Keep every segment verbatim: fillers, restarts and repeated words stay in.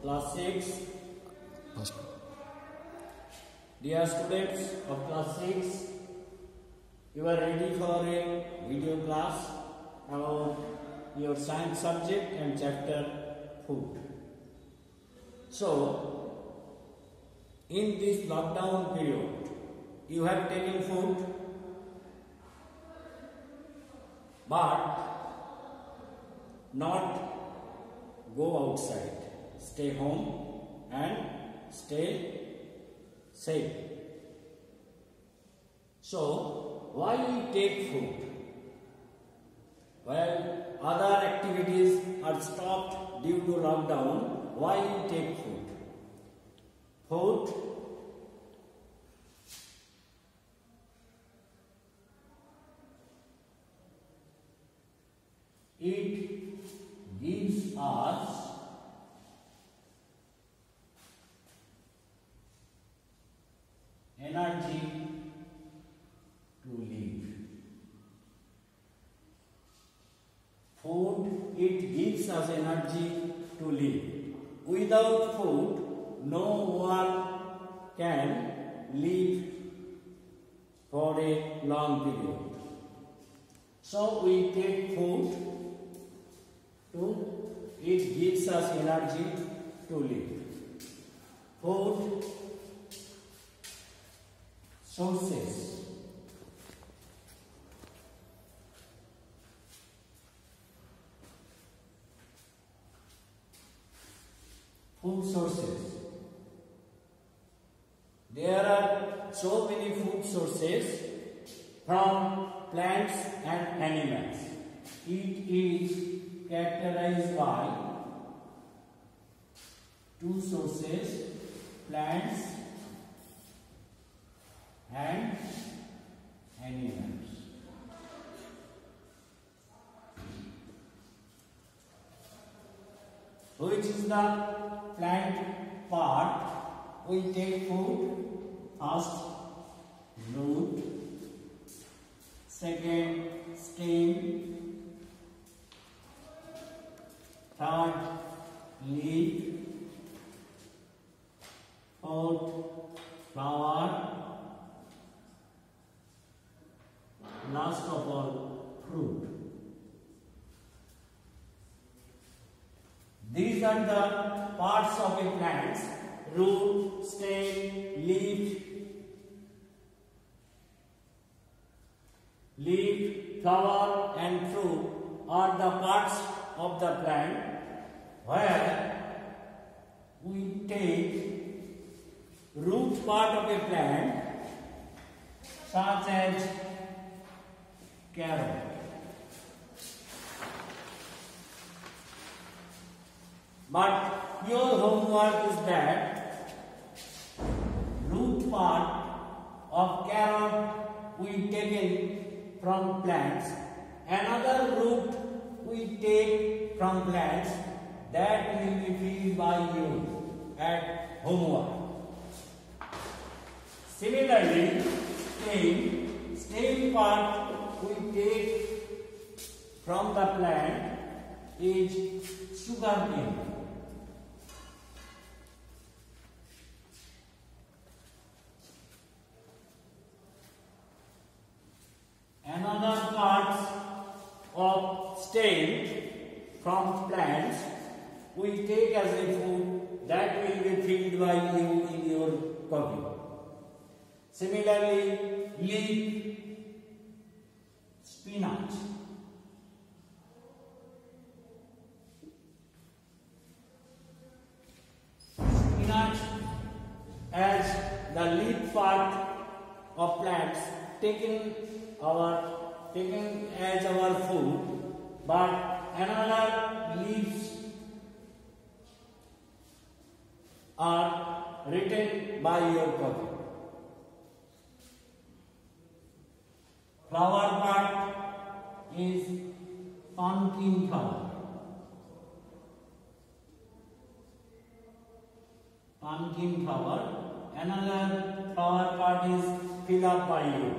class six. First. Dear students of class six, you are ready for a video class about your science subject and chapter food. So, in this lockdown period, you have taken food, but not go outside. Stay home and stay safe. So, why we take food? Well, other activities are stopped due to lockdown. Why we take food? Food it gives us energy to live. Food, it gives us energy to live. Without food, no one can live for a long period. So we take food to, it gives us energy to live. Food sources. Food sources. There are so many food sources from plants and animals. It is characterized by two sources, plants and animals. Which is the plant part? We take food. First, root. Second, stem. Third, leaf. Fourth, flower. Last of all, fruit. These are the parts of a plant: root, stem, leaf, leaf, flower and fruit are the parts of the plant where we take root part of a plant such as carrot. But your homework is that root part of carrot we taken from plants, another root we take from plants, that will be filled by you at homework. Similarly, stem, stem part we take from the plant is sugar cane. Another parts of stem from plants we take as a food, that will be filled by you in your coffee. Similarly, leaf, spinach. Spinach as the leaf part of plants taken our taken as our food, but another leaves are written by your coffee. Flower part is pumpkin flower. Pumpkin flower. Another flower part is filled up by you.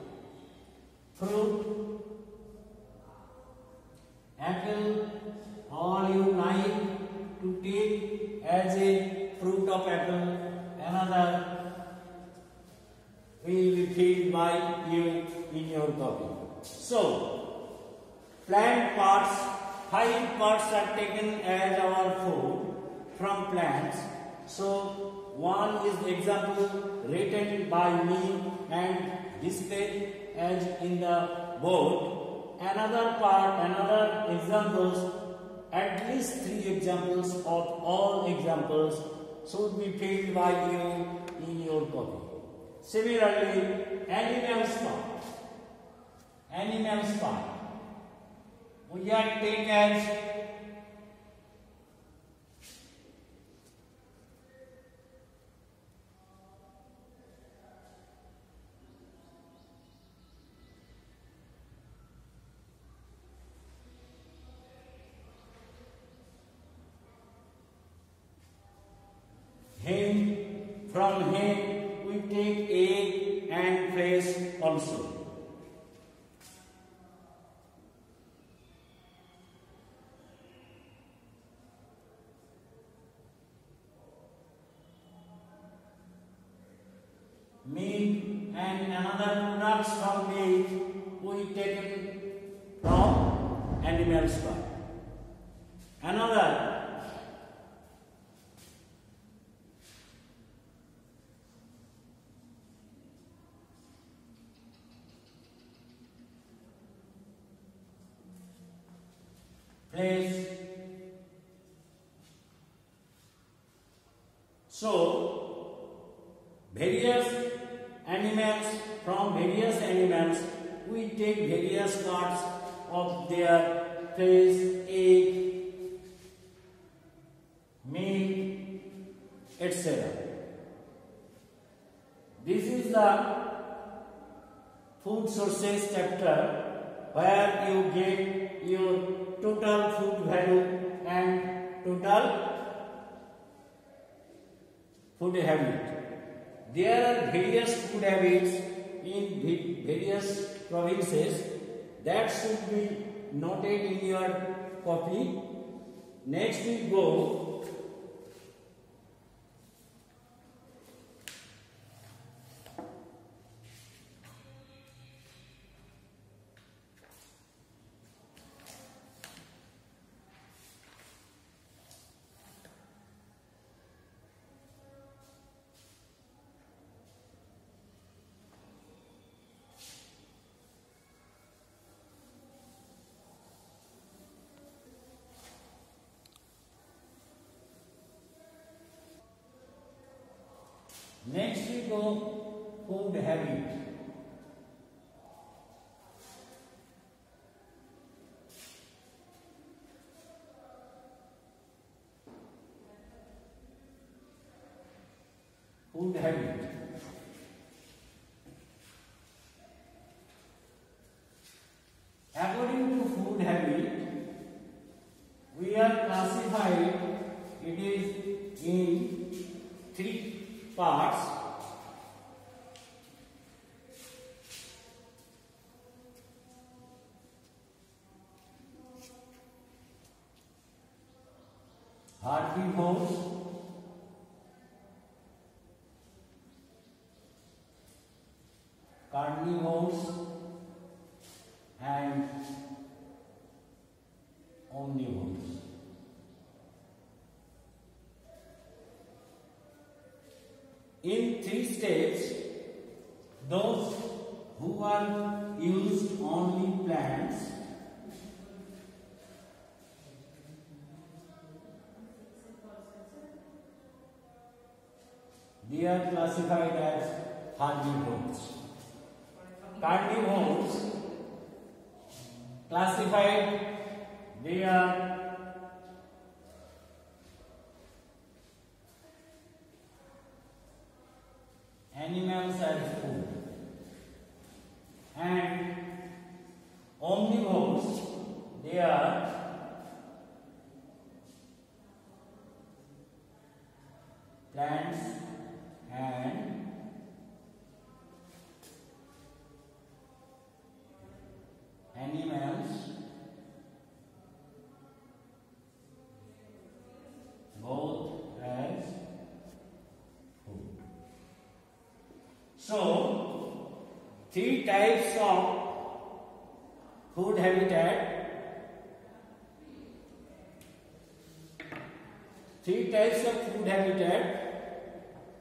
Fruit, apple, all you like to to take as a fruit of apple. Another will be filled by you in your copy. So, plant parts, five parts are taken as our food from plants. So, one is the example written by me and displayed as in the board. Another part, another examples, at least three examples of all examples should be filled by you in your copy. Similarly, animals part. Animals part. We are take as hen. From hen we take egg and fish also. Meat and another products from meat we take from animal sperm. Another place. So, various animals, from various animals, we take various parts of their face, egg, meat, et cetera. This is the food sources chapter where you get your total food value and total food habit. There are various food habits in various provinces that should be noted in your copy. Next we go Next we go food habit. Food habit. According to food habit, we are classified, it is in three parts. Herbivores, carnivores and omnivores. In three steps, those who are used only plants, they are classified as herbivores. Carnivores classified, they are animals as food, and omnivores, they are plants and animals So, three types of food habitat. Three types of food habitat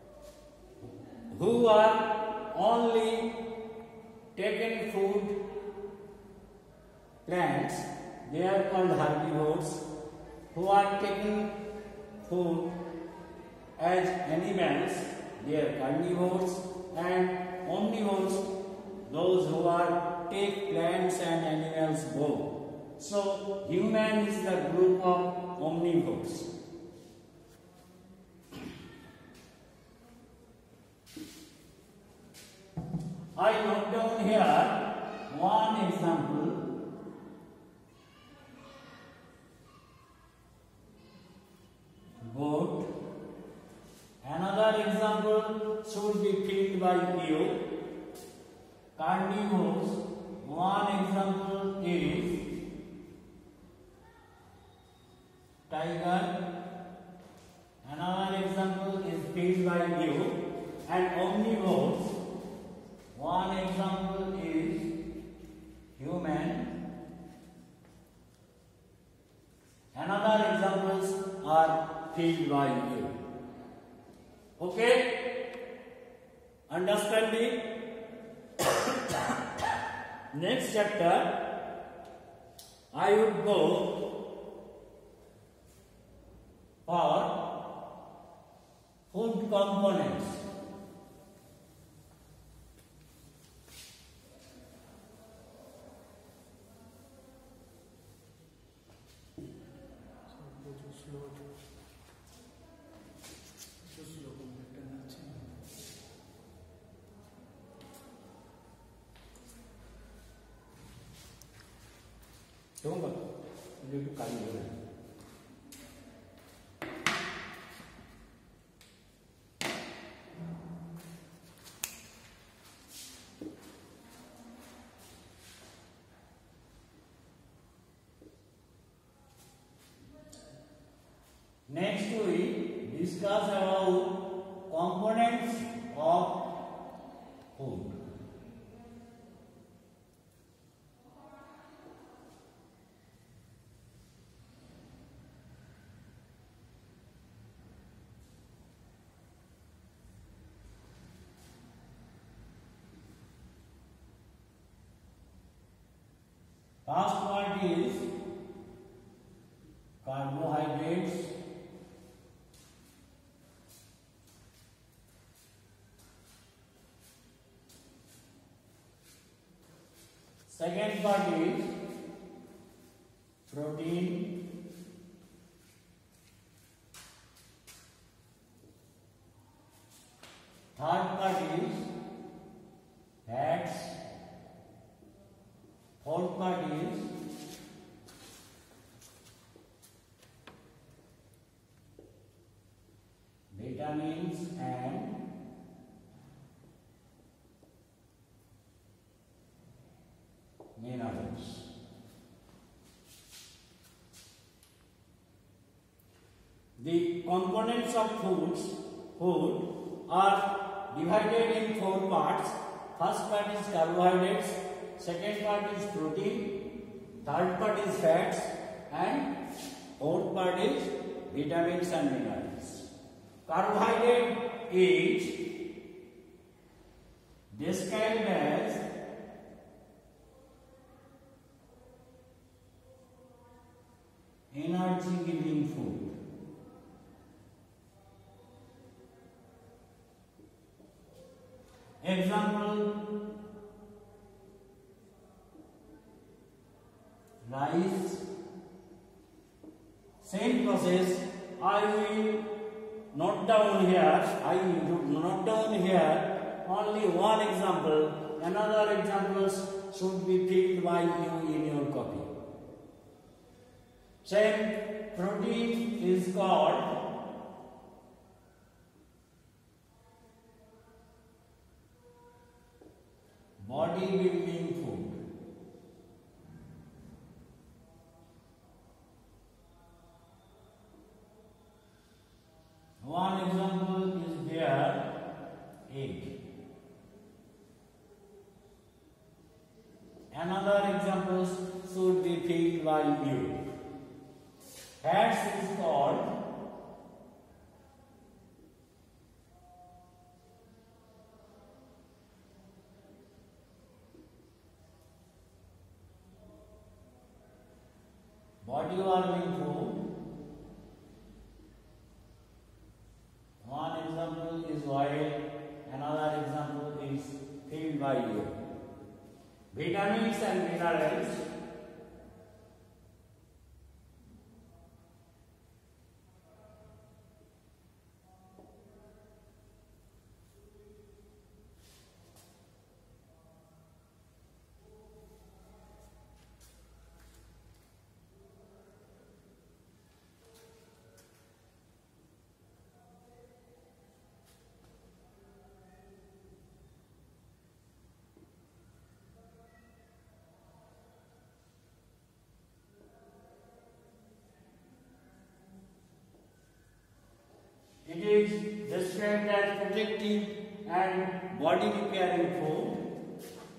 who are only taken food plants, they are called herbivores. Who are taking food as animals, they are carnivores. And omnivores, those who are take plants and animals both. So human is the group of omnivores. I note down here one example. Goat. Another example should be filled by you. Carnivores. One example is tiger. Another example is filled by you. And omnivores. One example is human. Another examples are filled by you. Okay? Understanding? Next chapter, I would go for food components. Đúng rồi, đi cái cạnh nữa này. Next we discuss about components of food. First part is carbohydrates. Second part is protein. Third part is fats. Fourth part is vitamins and minerals. The components of foods food are divided in four parts. First part is carbohydrates. Second part is protein, third part is fats, and fourth part is vitamins and minerals. Carbohydrate is described as energy giving food. Example: rice. Same process. I will note down here. I will note down here only one example. Another examples should be filled by you in your copy. Same protein is called bodybuilding food. One example is there, egg. body warming food. One example is oil, another example is filled by air. Vitamins and minerals. It is described as protective and body repairing food.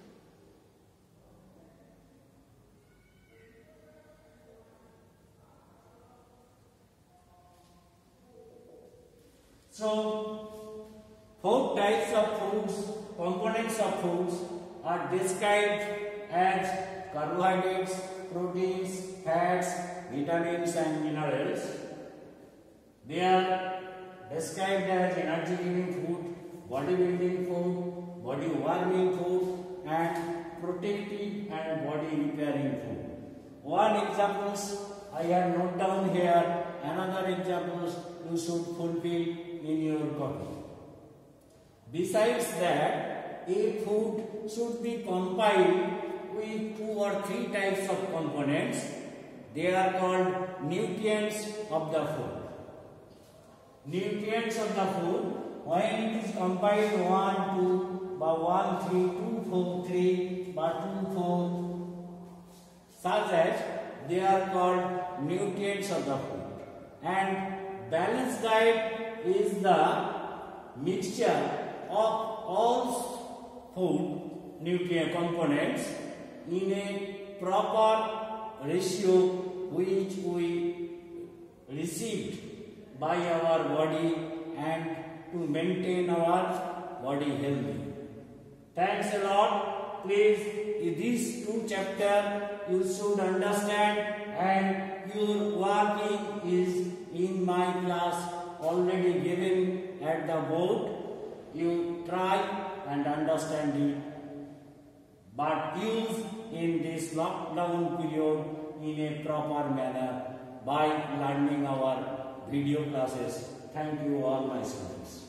So, four types of foods, components of foods are described as carbohydrates, proteins, fats, vitamins and minerals. They are described as energy giving food, body building food, body warming food and protective and body repairing food. One examples I have noted down here, another examples you should fulfill in your copy. Besides that, a food should be compiled with two or three types of components. They are called nutrients of the food. Nutrients of the food, when it is compiled one, two, by one, three, two, four, three, by two, four, such as they are called nutrients of the food. And balanced diet is the mixture of all food nutrient components in a proper ratio which we received by our body and to maintain our body healthy. Thanks a lot. Please, in these two chapters you should understand, and your working is in my class already given at the board. You try and understand it, but use in this lockdown period in a proper manner by learning our video classes. Thank you all my students.